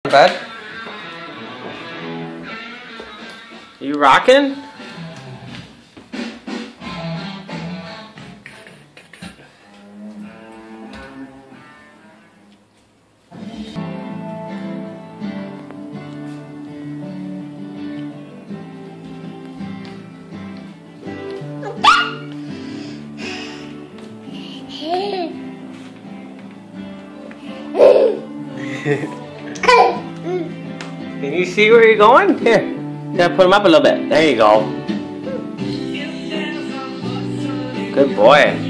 Bud? You rocking? Can you see where you're going? Here. Yeah, put him up a little bit. There you go. Good boy.